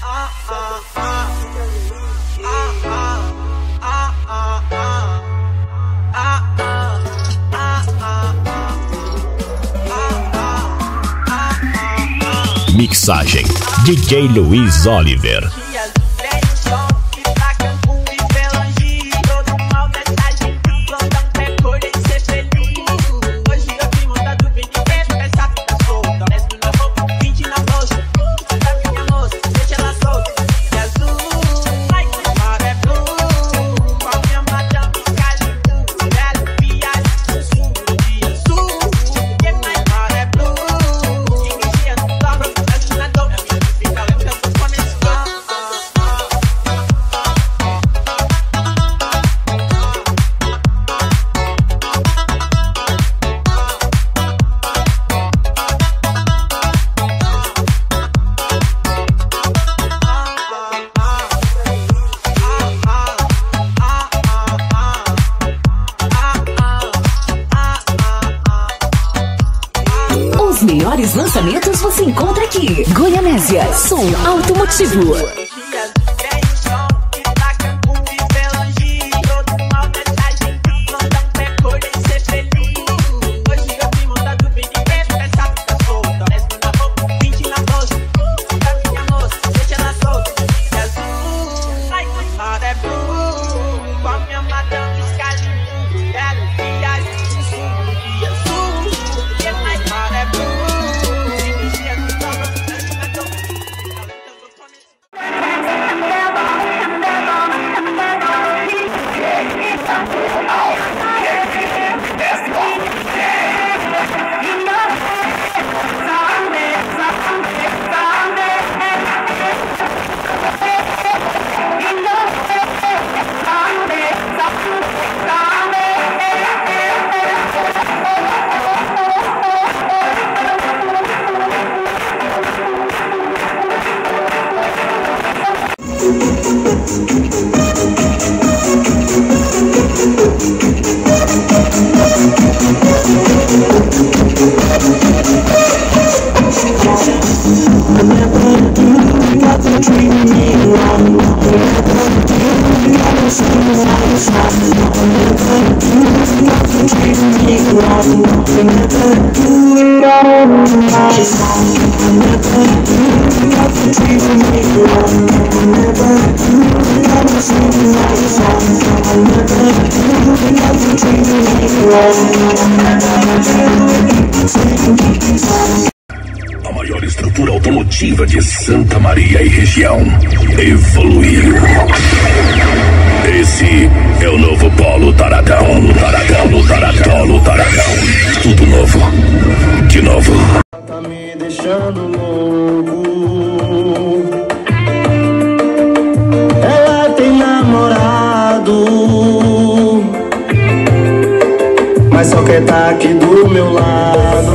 Mixagem DJ Luiz Oliver. Os melhores lançamentos você encontra aqui. Goianésia, som automotivo. A maior estrutura automotiva de Santa Maria e região evoluiu. Esse é o novo Polo Taradão. Tudo novo, de novo. Tá me deixando louco. Ela tem namorado, mas só quer tá aqui do meu lado.